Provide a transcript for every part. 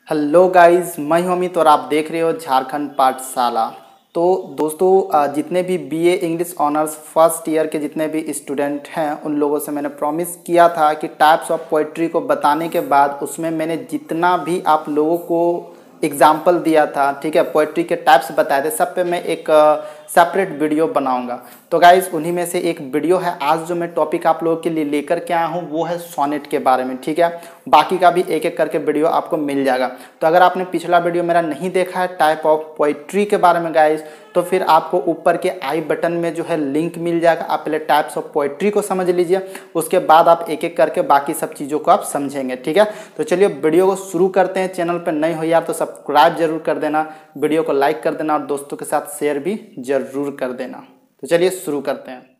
Hello guys, मैं हूं अमित और आप देख रहे हो झारखंड पाठशाला। तो दोस्तों, जितने भी BA English honours first year के जितने भी स्टूडेंट हैं उन लोगों से मैंने प्रॉमिस किया था कि टाइप्स ऑफ पोइट्री को बताने के बाद उसमें मैंने जितना भी आप लोगों को एग्जाम्पल दिया था, ठीक है, पोइट्री के टाइप्स बताए थे, सब पे मैं एक सेपरेट वीडियो बनाऊंगा। तो गाइस उन्हीं में से एक वीडियो है आज जो मैं टॉपिक आप लोगों के लिए लेकर के आया हूँ, वो है सोनेट के बारे में, ठीक है। बाकी का भी एक एक करके वीडियो आपको मिल जाएगा। तो अगर आपने पिछला वीडियो मेरा नहीं देखा है टाइप ऑफ पोइट्री के बारे में गाइस, तो फिर आपको ऊपर के आई बटन में जो है लिंक मिल जाएगा। आप पहले टाइप्स ऑफ पोइट्री को समझ लीजिए, उसके बाद आप एक एक करके बाकी सब चीज़ों को आप समझेंगे, ठीक है। तो चलिए वीडियो को शुरू करते हैं। चैनल पर नए हो यार तो सब्सक्राइब जरूर कर देना, वीडियो को लाइक कर देना और दोस्तों के साथ शेयर भी जरूर कर देना। तो चलिए शुरू करते हैं।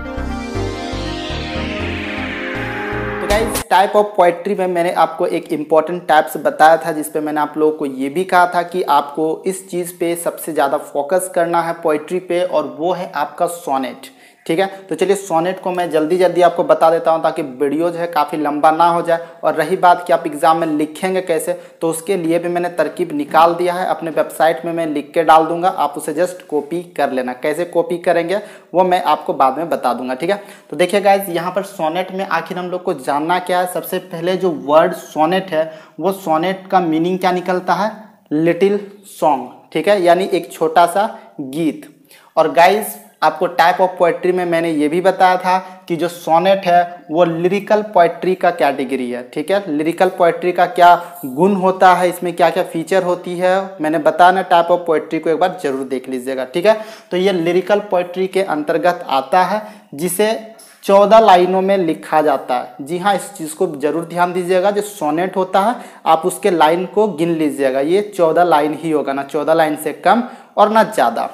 तो गाइस टाइप ऑफ पोइट्री में मैंने आपको एक इम्पॉर्टेंट टाइप्स बताया था, जिसपे मैंने आप लोगों को ये भी कहा था कि आपको इस चीज़ पे सबसे ज़्यादा फोकस करना है पोइट्री पे, और वो है आपका सोनेट, ठीक है। तो चलिए सोनेट को मैं जल्दी जल्दी आपको बता देता हूँ ताकि वीडियो जो है काफ़ी लंबा ना हो जाए। और रही बात कि आप एग्जाम में लिखेंगे कैसे, तो उसके लिए भी मैंने तरकीब निकाल दिया है, अपने वेबसाइट में मैं लिख के डाल दूंगा, आप उसे जस्ट कॉपी कर लेना। कैसे कॉपी करेंगे वो मैं आपको बाद में बता दूंगा, ठीक है। तो देखिए गाइज, यहाँ पर सोनेट में आखिर हम लोग को जानना क्या है। सबसे पहले जो वर्ड सोनेट है, वो सोनेट का मीनिंग क्या निकलता है, लिटिल सॉन्ग, ठीक है, यानी एक छोटा सा गीत। और गाइज आपको टाइप ऑफ पोइट्री में मैंने ये भी बताया था कि जो सोनेट है वो लिरिकल पोइट्री का कैटेगरी है, ठीक है। लिरिकल पोइट्री का क्या गुण होता है, इसमें क्या क्या फीचर होती है, मैंने बताया ना। टाइप ऑफ पोइट्री को एक बार जरूर देख लीजिएगा, ठीक है। तो ये लिरिकल पोइट्री के अंतर्गत आता है, जिसे 14 लाइनों में लिखा जाता है। जी हाँ, इस चीज़ को जरूर ध्यान दीजिएगा। जो सोनेट होता है आप उसके लाइन को गिन लीजिएगा, ये 14 लाइन ही होगा, ना 14 लाइन से कम और ना ज़्यादा।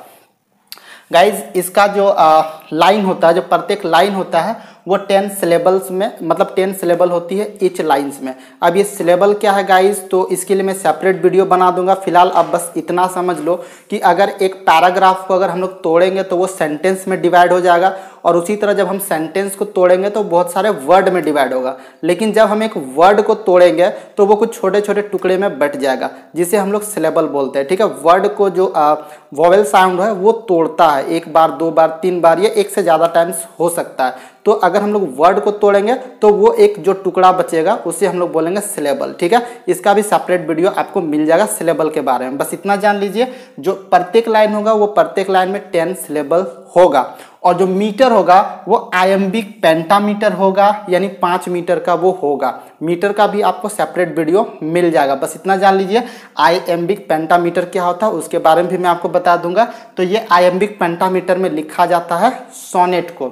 गाइज इसका जो लाइन होता है, जो प्रत्येक लाइन होता है वो 10 सिलेबल्स में, मतलब 10 सिलेबल होती है ईच लाइन्स में। अब ये सिलेबल क्या है गाइज, तो इसके लिए मैं सेपरेट वीडियो बना दूंगा। फिलहाल अब बस इतना समझ लो कि अगर एक पैराग्राफ को अगर हम लोग तोड़ेंगे तो वो सेंटेंस में डिवाइड हो जाएगा, और उसी तरह जब हम सेंटेंस को तोड़ेंगे तो बहुत सारे वर्ड में डिवाइड होगा। लेकिन जब हम एक वर्ड को तोड़ेंगे तो वो कुछ छोटे छोटे टुकड़े में बट जाएगा, जिसे हम लोग सिलेबल बोलते हैं, ठीक है। वर्ड को जो वोवेल साउंड है वो तोड़ता है, एक बार, दो बार, तीन बार, ये एक से ज़्यादा टाइम्स हो सकता है। तो अगर हम लोग वर्ड को तोड़ेंगे तो वो एक जो टुकड़ा बचेगा उसे हम लोग बोलेंगे सिलेबल, ठीक है। इसका भी सेपरेट वीडियो आपको मिल जाएगा सिलेबल के बारे में। बस इतना जान लीजिए, जो प्रत्येक लाइन होगा वो प्रत्येक लाइन में 10 सिलेबल होगा, और जो मीटर होगा वो आयम्बिक पेंटामीटर होगा, यानी 5 मीटर का वो होगा। मीटर का भी आपको सेपरेट वीडियो मिल जाएगा, बस इतना जान लीजिए। आयम्बिक पेंटामीटर क्या होता है उसके बारे में भी मैं आपको बता दूंगा। तो ये आयम्बिक पेंटामीटर में लिखा जाता है सोनेट को।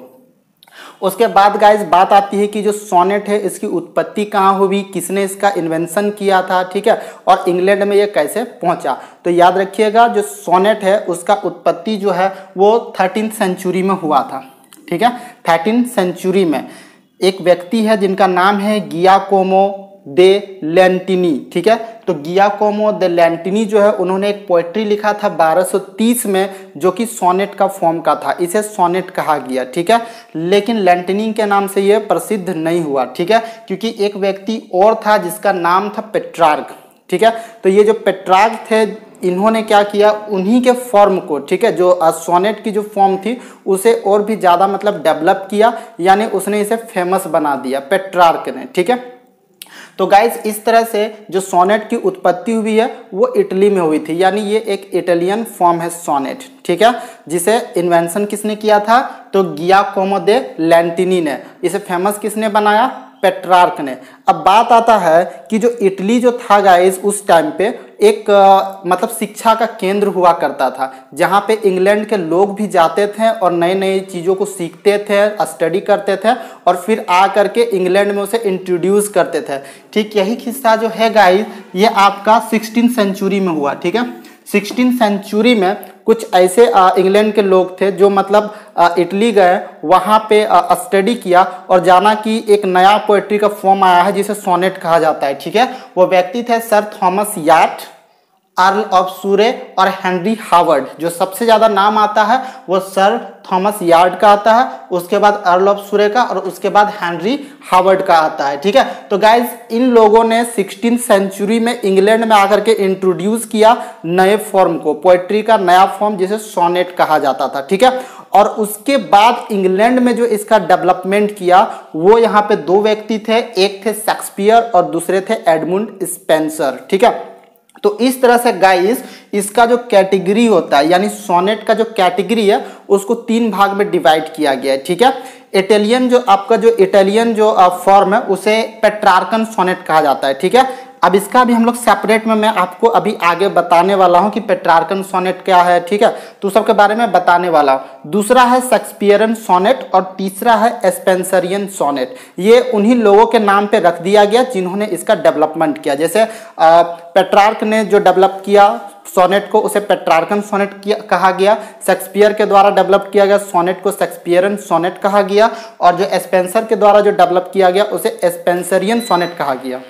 उसके बाद गाइज बात आती है कि जो सोनेट है इसकी उत्पत्ति कहाँ हुई, किसने इसका इन्वेंशन किया था, ठीक है, और इंग्लैंड में ये कैसे पहुंचा। तो याद रखिएगा, जो सोनेट है उसका उत्पत्ति जो है वो 13th सेंचुरी में हुआ था, ठीक है। 13th सेंचुरी में एक व्यक्ति है जिनका नाम है गियाकोमो दे लैंटिनी, ठीक है। तो गियाकोमो दे लैंटिनी जो है उन्होंने एक पोइट्री लिखा था 1230 में, जो कि सोनेट का फॉर्म का था, इसे सोनेट कहा गया, ठीक है। लेकिन लैंटिनी के नाम से यह प्रसिद्ध नहीं हुआ, ठीक है, क्योंकि एक व्यक्ति और था जिसका नाम था पेट्रार्क, ठीक है। तो ये जो पेट्रार्क थे इन्होंने क्या किया, उन्हीं के फॉर्म को, ठीक है, जो सोनेट की जो फॉर्म थी उसे और भी ज़्यादा मतलब डेवलप किया, यानी उसने इसे फेमस बना दिया पेट्रार्क ने, ठीक है। तो गाइज इस तरह से जो सोनेट की उत्पत्ति हुई है वो इटली में हुई थी, यानी ये एक इटालियन फॉर्म है सोनेट, ठीक है, जिसे इन्वेंशन किसने किया था, तो गियाकोमो दे लैंटिनी ने। इसे फेमस किसने बनाया, पेट्रार्क ने। अब बात आता है कि जो इटली जो था गाइज उस टाइम पे एक मतलब शिक्षा का केंद्र हुआ करता था, जहाँ पे इंग्लैंड के लोग भी जाते थे और नई नई चीज़ों को सीखते थे, स्टडी करते थे, और फिर आ करके इंग्लैंड में उसे इंट्रोड्यूस करते थे। ठीक यही किस्सा जो है गाइज ये आपका 16th सेंचुरी में हुआ, ठीक है। 16th सेंचुरी में कुछ ऐसे इंग्लैंड के लोग थे जो मतलब इटली गए, वहाँ पे स्टडी किया और जाना कि एक नया पोएट्री का फॉर्म आया है जिसे सोनेट कहा जाता है, ठीक है। वो व्यक्ति थे sir Thomas Wyatt earl of Surrey और हेनरी हावर्ड। जो सबसे ज्यादा नाम आता है वो सर थॉमस यार्ड का आता है, उसके बाद अर्ल ऑफ सूरे का, और उसके बाद हेनरी हावर्ड का आता है। ठीक है, तो गाइज इन लोगों ने 16th सेंचुरी में इंग्लैंड में आकर के इंट्रोड्यूस किया नए फॉर्म को, पोएट्री का नया फॉर्म जिसे सोनेट कहा जाता था। ठीक है, और उसके बाद इंग्लैंड में जो इसका डेवलपमेंट किया वो यहाँ पे दो व्यक्ति थे, एक थे शेक्सपियर और दूसरे थे एडमुंड स्पेंसर। ठीक है, तो इस तरह से गाइस इसका जो कैटेगरी होता है यानी सोनेट का जो कैटेगरी है उसको 3 भाग में डिवाइड किया गया है। ठीक है, इटालियन जो आपका जो इटालियन जो फॉर्म है उसे पेट्रार्कन सोनेट कहा जाता है। ठीक है, अब इसका भी हम लोग सेपरेट में मैं आपको अभी आगे बताने वाला हूं कि पेट्रार्कन सोनेट क्या है। ठीक है, तो सबके बारे में बताने वाला हूं। दूसरा है शेक्सपियरन सोनेट और तीसरा है स्पेंसरियन सोनेट। ये उन्हीं लोगों के नाम पे रख दिया गया जिन्होंने इसका डेवलपमेंट किया। जैसे पेट्रार्क ने जो डेवलप किया सोनेट को उसे पेट्रार्कन सोनेट कहा गया, शेक्सपियर के द्वारा डेवलप किया गया सोनेट को शेक्सपियरन सोनेट कहा गया, और जो स्पेंसर के द्वारा जो डेवलप किया गया उसे स्पेंसरियन सोनेट कहा गया।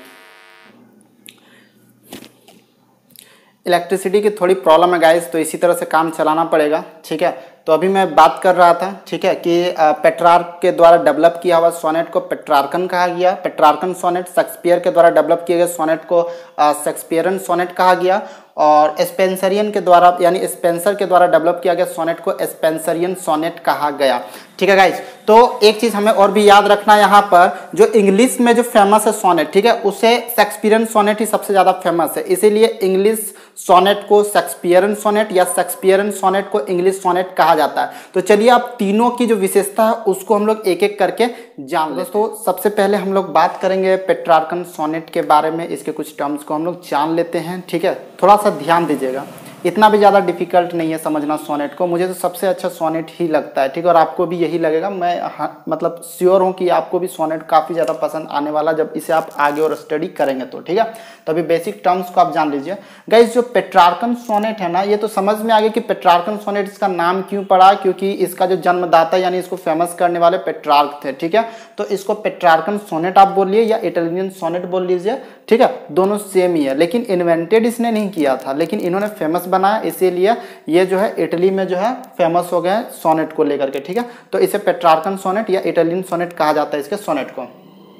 इलेक्ट्रिसिटी की थोड़ी प्रॉब्लम है गाइस, तो इसी तरह से काम चलाना पड़ेगा। ठीक है, तो अभी मैं बात कर रहा था, ठीक है, कि पेट्रार्क के द्वारा डेवलप किया हुआ सोनेट को पेट्रार्कन कहा गया, पेट्रार्कन सोनेट। शेक्सपियर के द्वारा डेवलप किए गए सोनेट को शेक्सपियरन सोनेट कहा गया, और स्पेंसरियन के द्वारा यानी स्पेंसर के द्वारा डेवलप किया गया सोनेट को स्पेंसरियन सोनेट कहा गया। ठीक है गाइस, तो एक चीज हमें और भी याद रखना यहाँ पर, जो इंग्लिश में जो फेमस है सोनेट, ठीक है, उसे शेक्सपियरन सोनेट ही सबसे ज्यादा फेमस है, इसीलिए इंग्लिश सोनेट को शेक्सपियरन सोनेट या शेक्सपियरन सोनेट को इंग्लिश सोनेट कहा जाता है। तो चलिए आप तीनों की जो विशेषता है उसको हम लोग एक एक करके जान लेते हैं। तो सबसे पहले हम लोग बात करेंगे पेट्रार्कन सोनेट के बारे में, इसके कुछ टर्म्स को हम लोग जान लेते हैं। ठीक है, थोड़ा सा ध्यान दीजिएगा, इतना भी ज़्यादा डिफिकल्ट नहीं है समझना सोनेट को। मुझे तो सबसे अच्छा सोनेट ही लगता है। ठीक है, और आपको भी यही लगेगा। मैं मतलब श्योर हूँ कि आपको भी सोनेट काफ़ी ज़्यादा पसंद आने वाला जब इसे आप आगे और स्टडी करेंगे तो। ठीक है, तो अभी बेसिक टर्म्स को आप जान लीजिए गाइस। जो पेट्रार्कन सोनेट है ना, ये तो समझ में आ गया कि पेट्रार्कन सोनेट इसका नाम क्यों पड़ा, क्योंकि इसका जो जन्मदाता यानी इसको फेमस करने वाले पेट्रार्क थे। ठीक है, तो इसको पेट्रार्कन सोनेट आप बोलिए या इटालियन सोनेट बोल लीजिए। ठीक है, दोनों सेम ही है, लेकिन इन्वेंटेड इसने नहीं किया था, लेकिन इन्होंने फेमस बनाया, इसीलिए ये जो है इटली में जो है फेमस हो गए सोनेट को लेकर के। ठीक है, तो इसे पेट्रार्कन सोनेट या इटालियन सोनेट कहा जाता है इसके सोनेट को।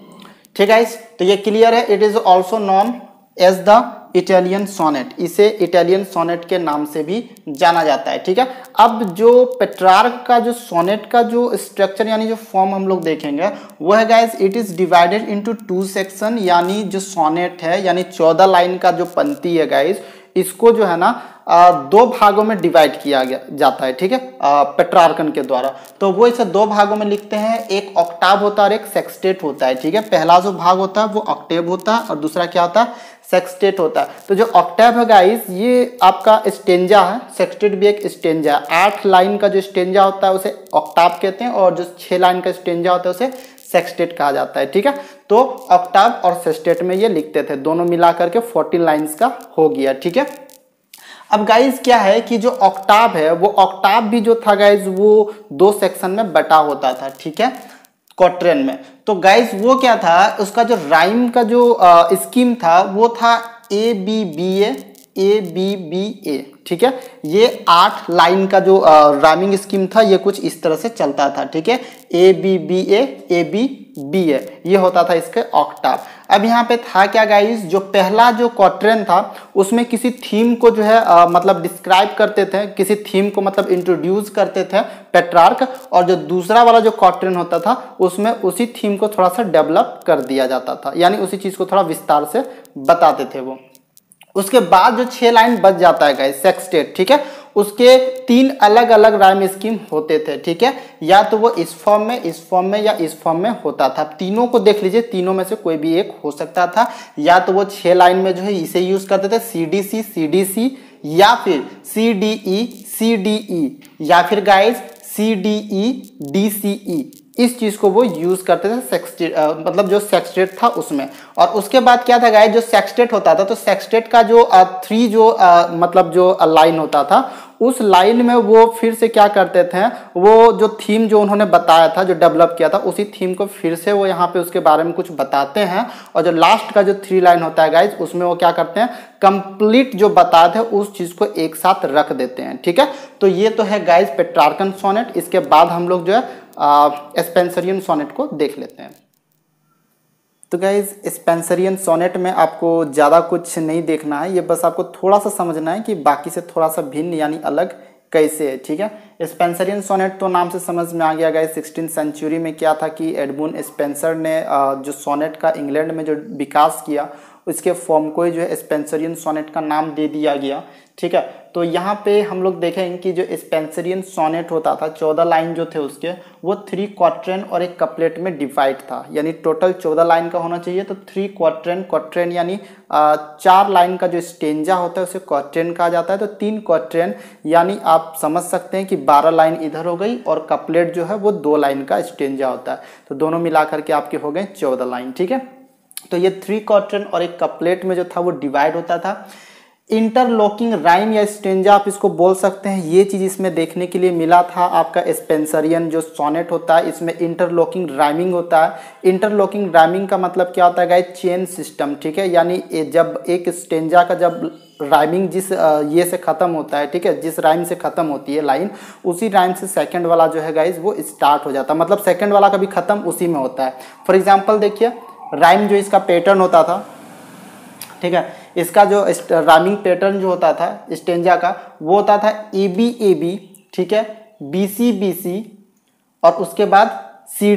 ठीक है, तो ये क्लियर है। It is also known as the Italian sonnet, इसे इटालियन सोनेट के नाम से भी जाना जाता है। ठीक है, अब जो पेट्रार्क का जो सोनेट का जो स्ट्रक्चर यानी जो फॉर्म हम लोग देखेंगे वो है guys, it is divided into 2 section. यानी जो सोनेट है यानी 14 लाइन का जो पंक्ति है गाइस, इसको जो है ना 2 भागों में डिवाइड किया जाता है। ठीक है, पेट्रार्कन के द्वारा। तो वो इसे 2 भागों में लिखते हैं, एक ऑक्टाव होता है और एक सेक्सटेट होता है। ठीक है, पहला जो भाग होता है वो ऑक्टेव होता है और दूसरा क्या होता है, सेक्सटेट होता है। तो जो ऑक्टेव है गाइस ये आपका स्टेंजा है, सेक्सटेट भी एक स्टेंजा है। 8 लाइन का जो स्टेंजा होता है उसे ऑक्टाव कहते हैं, और जो 6 लाइन का स्टेंजा होता है उसे सेक्सटेट कहा जाता है। ठीक है, तो ऑक्टाव और सेक्सटेट में ये लिखते थे, दोनों मिला करके 14 लाइन्स का हो गया। ठीक है, अब गाइज क्या है कि जो ऑक्टाव है वो ऑक्टाव भी जो था गाइज वो 2 सेक्शन में बटा होता था। ठीक है, क्वार्टेन में। तो गाइज वो क्या था, उसका जो राइम का जो स्कीम था वो था ए बी बी ए। ठीक है, ये 8 लाइन का जो राइमिंग स्कीम था ये कुछ इस तरह से चलता था। ठीक है, ए बी बी ए, ये होता था इसके ऑक्टाव। अब यहाँ पे था क्या गाइस, जो पहला जो क्वार्टेन था उसमें किसी थीम को जो है मतलब डिस्क्राइब करते थे, किसी थीम को मतलब इंट्रोड्यूस करते थे पेट्रार्क, और जो दूसरा वाला जो क्वार्टेन होता था उसमें उसी थीम को थोड़ा सा डेवलप कर दिया जाता था, यानी उसी चीज को थोड़ा विस्तार से बताते थे वो। उसके बाद जो 6 लाइन बच जाता है गाइस सेक्सटेट। ठीक है, उसके 3 अलग अलग राइम स्कीम होते थे। ठीक है, या तो वो इस फॉर्म में, इस फॉर्म में या इस फॉर्म में होता था। तीनों को देख लीजिए, तीनों में से कोई भी एक हो सकता था। या तो वो 6 लाइन में जो है इसे यूज करते थे CDC, या फिर CDE, या फिर गाइस CDE DCE, इस चीज़ को वो यूज़ करते थे सेक्सटेट, मतलब जो सेक्सटेट था उसमें। और उसके बाद क्या था गाइस, जो सेक्सटेट होता था तो सेक्सटेट का जो 3 जो मतलब जो लाइन होता था, उस लाइन में वो फिर से क्या करते थे, वो जो थीम जो उन्होंने बताया था, जो डेवलप किया था, उसी थीम को फिर से वो यहाँ पे उसके बारे में कुछ बताते हैं। और जो लास्ट का जो 3 लाइन होता है गाइज, उसमें वो क्या करते हैं, कंप्लीट जो बताए थे उस चीज़ को एक साथ रख देते हैं। ठीक है, तो ये तो है गाइज पेट्रार्कन सोनेट। इसके बाद हम लोग जो है स्पेंसरियन सोनेट को देख लेते हैं। तो गाइज स्पेंसरियन सोनेट में आपको ज़्यादा कुछ नहीं देखना है, ये बस आपको थोड़ा सा समझना है कि बाकी से थोड़ा सा भिन्न यानी अलग कैसे है। ठीक है, स्पेंसरियन सोनेट तो नाम से समझ में आ गया गाइज। 16वीं सेंचुरी में क्या था कि एडमंड स्पेंसर ने जो सोनेट का इंग्लैंड में जो विकास किया, इसके फॉर्म को ही जो है स्पेंसरियन सोनेट का नाम दे दिया गया। ठीक है, तो यहाँ पे हम लोग देखेंगे कि जो स्पेंसरियन सोनेट होता था, 14 लाइन जो थे उसके, वो 3 क्वार्ट्रेन और एक कपलेट में डिवाइड था। यानी टोटल 14 लाइन का होना चाहिए, तो 3 क्वार्ट्रेन, क्वार्ट्रेन यानी 4 लाइन का जो स्टेंजा होता है उसे क्वार्ट्रेन कहा जाता है। तो 3 क्वार्ट्रेन यानी आप समझ सकते हैं कि 12 लाइन इधर हो गई, और कपलेट जो है वो 2 लाइन का स्टेंजा होता है। तो दोनों मिला करके आपके हो गए 14 लाइन। ठीक है, तो ये 3 क्वार्ट्रेन और एक कपलेट में जो था वो डिवाइड होता था। इंटरलॉकिंग राइम या स्टेंजा आप इसको बोल सकते हैं, ये चीज़ इसमें देखने के लिए मिला था। आपका स्पेंसरियन जो सोनेट होता है इसमें इंटरलॉकिंग राइमिंग होता है। इंटरलॉकिंग राइमिंग का मतलब क्या होता है गाइस, चेन सिस्टम। ठीक है, यानी जब एक स्टेंजा का जब राइमिंग जिस ये से ख़त्म होता है, ठीक है, जिस राइम से ख़त्म होती है लाइन, उसी राइम से सेकंड वाला जो है गाइस वो स्टार्ट हो जाता है। मतलब सेकंड वाला का भी ख़त्म उसी में होता है। फॉर एग्जांपल देखिए, राइम जो इसका पैटर्न होता था, ठीक है, इसका जो राइमिंग पैटर्न जो होता था स्टेंजा का, वो होता था ए बी ए बी, ठीक है, बी सी, और उसके बाद सी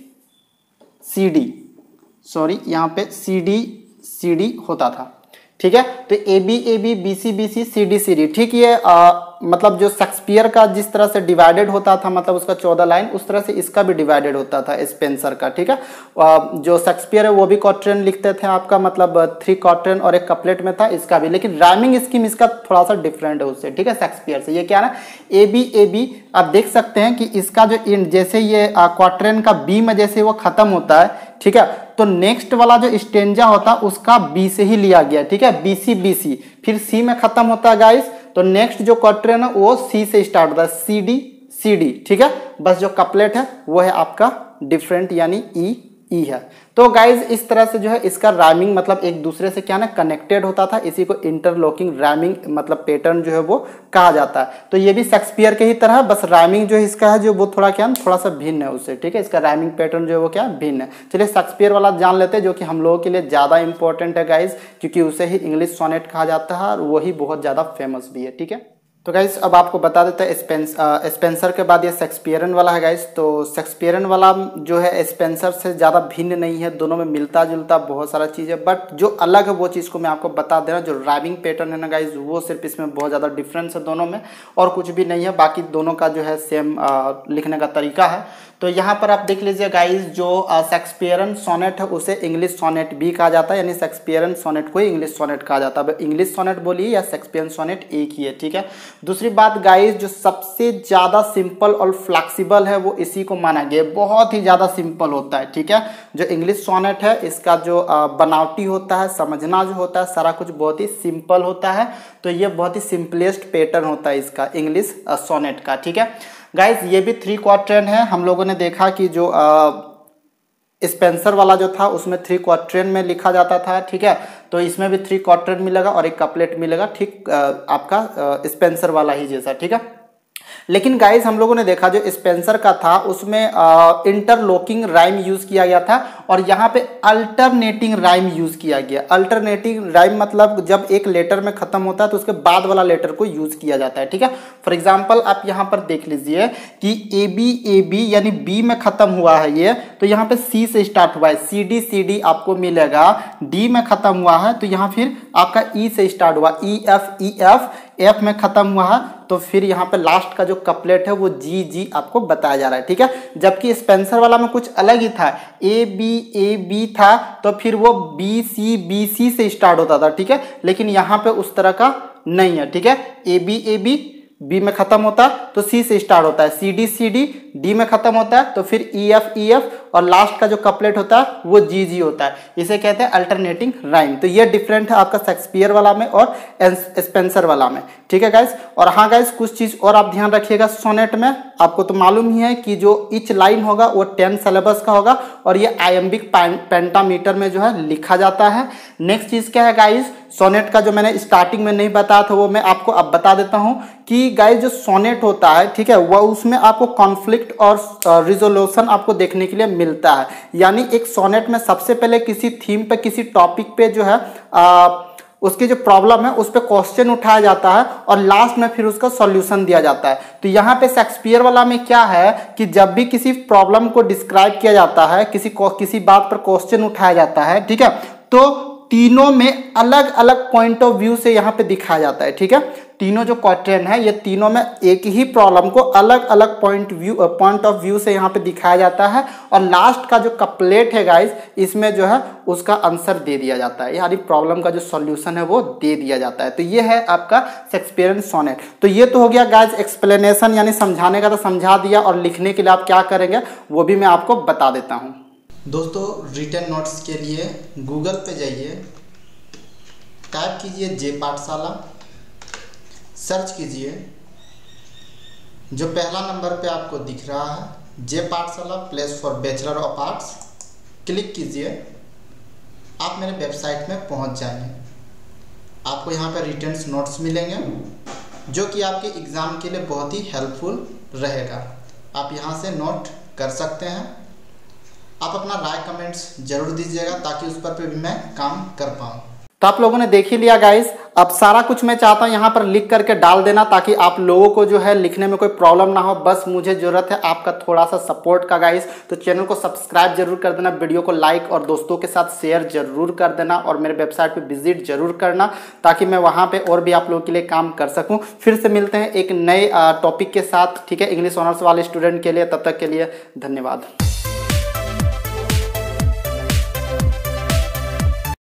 डी, सॉरी यहाँ पे सी डी होता था। ठीक है, तो ए बी सी डी। ठीक, ये मतलब जो शेक्सपियर का जिस तरह से डिवाइडेड होता था, मतलब उसका 14 लाइन, उस तरह से इसका भी डिवाइडेड होता था स्पेंसर का। ठीक है, जो शेक्सपियर है वो भी क्वार्ट्रेन लिखते थे आपका, मतलब 3 क्वार्ट्रेन और एक कपलेट में था इसका भी, लेकिन राइमिंग स्कीम इसका थोड़ा सा डिफरेंट है उससे। ठीक है, शेक्सपियर से ये क्या ना, ए बी आप देख सकते हैं कि इसका जो जैसे ये क्वार्ट्रेन का बी में जैसे वो खत्म होता है, ठीक है, तो नेक्स्ट वाला जो स्टेंजा होता है उसका बी से ही लिया गया। ठीक है, बी सी, फिर सी में खत्म होता है गाइस, तो नेक्स्ट जो क्वार्ट्रेन है वो सी से स्टार्ट होता है, सी डी। ठीक है, बस जो कपलेट है वो है आपका डिफरेंट यानी ई है। तो गाइज इस तरह से जो है इसका राइमिंग मतलब एक दूसरे से क्या ना कनेक्टेड होता था, इसी को इंटरलॉकिंग राइमिंग मतलब पैटर्न जो है वो कहा जाता है। तो ये भी शेक्सपियर के ही तरह, बस राइमिंग जो है इसका है जो वो थोड़ा क्या थोड़ा सा भिन्न है उससे। ठीक है, इसका राइमिंग पैटर्न जो है वो क्या भिन्न है। चलिए शेक्सपियर वाला जान लेते हैं, जो कि हम लोगों के लिए ज़्यादा इंपॉर्टेंट है गाइज, क्योंकि उसे ही इंग्लिश सोनेट कहा जाता है और वही बहुत ज़्यादा फेमस भी है। ठीक है, तो गाइस अब आपको बता देते हैं स्पेंसर के बाद ये शेक्सपियरन वाला है गाइस। तो शेक्सपियरन वाला जो है स्पेंसर से ज़्यादा भिन्न नहीं है, दोनों में मिलता जुलता बहुत सारा चीज़ है, बट जो अलग है वो चीज़ को मैं आपको बता दे रहा हूँ। जो राइमिंग पैटर्न है ना गाइस, वो सिर्फ इसमें बहुत ज़्यादा डिफरेंस है दोनों में, और कुछ भी नहीं है। बाकी दोनों का जो है सेम लिखने का तरीका है। तो यहाँ पर आप देख लीजिए गाइस, जो शेक्सपियरन सोनेट है उसे इंग्लिश सोनेट भी कहा जाता है, यानी शेक्सपियरन सोनेट को इंग्लिश सोनेट कहा जाता है। इंग्लिश सोनेट बोलिए या शेक्सपियरन सोनेट एक ही है। ठीक है, दूसरी बात गाइस, जो सबसे ज़्यादा सिंपल और फ्लेक्सिबल है वो इसी को माना गया, बहुत ही ज़्यादा सिंपल होता है। ठीक है, जो इंग्लिश सोनेट है इसका जो बनावटी होता है, समझना जो होता है, सारा कुछ बहुत ही सिंपल होता है। तो ये बहुत ही सिंपलेस्ट पैटर्न होता है इसका इंग्लिश सोनेट का। ठीक है गाइस, ये भी 3 क्वार्ट्रेन है। हम लोगों ने देखा कि जो स्पेंसर वाला जो था उसमें 3 क्वार्ट्रेन में लिखा जाता था। ठीक है, तो इसमें भी 3 क्वार्ट्रेन मिलेगा और एक कपलेट मिलेगा, ठीक आपका स्पेंसर वाला ही जैसा। ठीक है, लेकिन गाइस हम लोगों ने देखा जो स्पेंसर का था उसमें इंटरलॉकिंग राइम यूज किया गया था, और यहाँ पे अल्टरनेटिंग राइम यूज किया गया। अल्टरनेटिंग राइम मतलब जब एक लेटर में खत्म होता है तो उसके बाद वाला लेटर को यूज किया जाता है। ठीक है, फॉर एग्जाम्पल आप यहाँ पर देख लीजिए कि ए बी यानी बी में खत्म हुआ है ये, तो यहाँ पे सी से स्टार्ट हुआ है, सी डी आपको मिलेगा। डी में खत्म हुआ है तो यहाँ फिर आपका ई से स्टार्ट हुआ, ई एफ में खत्म हुआ है तो फिर यहाँ पे लास्ट का जो कपलेट है वो जी आपको बताया जा रहा है। ठीक है, जबकि स्पेंसर वाला में कुछ अलग ही था, ए बी था तो फिर वो बी सी से स्टार्ट होता था। ठीक है, लेकिन यहाँ पे उस तरह का नहीं है। ठीक है, ए बी बी में खत्म होता है तो सी से स्टार्ट होता है, सी डी डी में खत्म होता है तो फिर ई एफ और लास्ट का जो कपलेट होता है वो जी होता है। इसे कहते हैं अल्टरनेटिंग राइम। तो ये डिफरेंट है आपका शेक्सपियर वाला में और स्पेंसर वाला में, ठीक है गाइस। और हाँ गाइस, कुछ चीज़ और आप ध्यान रखिएगा, सोनेट में आपको तो मालूम ही है कि जो ईच लाइन होगा वो 10 सिलेबस का होगा और ये आयम्बिक पेंटामीटर में जो है लिखा जाता है। नेक्स्ट चीज़ क्या है गाइस, सोनेट का जो मैंने स्टार्टिंग में नहीं बताया था वो मैं आपको अब बता देता हूँ कि गाइस जो सोनेट होता है, ठीक है, वह उसमें आपको कॉन्फ्लिक्ट और रिजोल्यूशन आपको देखने के लिए मिलता है। यानी एक सोनेट में सबसे पहले किसी थीम पे, किसी टॉपिक पे जो है उसकी जो प्रॉब्लम है उस पर क्वेश्चन उठाया जाता है और लास्ट में फिर उसका सॉल्यूशन दिया जाता है। तो यहाँ पे शेक्सपियर वाला में क्या है कि जब भी किसी प्रॉब्लम को डिस्क्राइब किया जाता है, किसी बात पर क्वेश्चन उठाया जाता है, ठीक है, तो तीनों में अलग अलग पॉइंट ऑफ व्यू से यहाँ पे दिखाया जाता है, ठीक है। तीनों जो क्वेश्चन है ये तीनों में एक ही प्रॉब्लम को अलग अलग पॉइंट ऑफ व्यू से यहाँ पे दिखाया जाता है और लास्ट का जो कपलेट है गाइस, इसमें जो है उसका आंसर दे दिया जाता है, यानी प्रॉब्लम का जो सॉल्यूशन है वो दे दिया जाता है। तो ये है आपका शेक्सपियरियन सोनेट। तो ये तो हो गया गाइस एक्सप्लेनेशन, यानी समझाने का तो समझा दिया और लिखने के लिए आप क्या करेंगे वो भी मैं आपको बता देता हूँ। दोस्तों रिटन नोट्स के लिए गूगल पे जाइए, टाइप कीजिए जे पाठशाला, सर्च कीजिए, जो पहला नंबर पे आपको दिख रहा है J Pathshala place for bachelor of arts, click कीजिए, आप मेरे वेबसाइट में पहुंच जाएंगे। आपको यहाँ पर रिटन नोट्स मिलेंगे जो कि आपके एग्ज़ाम के लिए बहुत ही हेल्पफुल रहेगा। आप यहाँ से नोट कर सकते हैं। आप अपना राय कमेंट्स जरूर दीजिएगा ताकि उस पर भी मैं काम कर पाऊँ। तो आप लोगों ने देख ही लिया गाइस, अब सारा कुछ मैं चाहता हूँ यहाँ पर लिख करके डाल देना ताकि आप लोगों को जो है लिखने में कोई प्रॉब्लम ना हो। बस मुझे ज़रूरत है आपका थोड़ा सा सपोर्ट का गाइस। तो चैनल को सब्सक्राइब जरूर कर देना, वीडियो को लाइक और दोस्तों के साथ शेयर जरूर कर देना और मेरे वेबसाइट पे विजिट जरूर करना ताकि मैं वहाँ पे और भी आप लोगों के लिए काम कर सकूँ। फिर से मिलते हैं एक नए टॉपिक के साथ, ठीक है, इंग्लिश ऑनर्स वाले स्टूडेंट के लिए। तब तक के लिए धन्यवाद।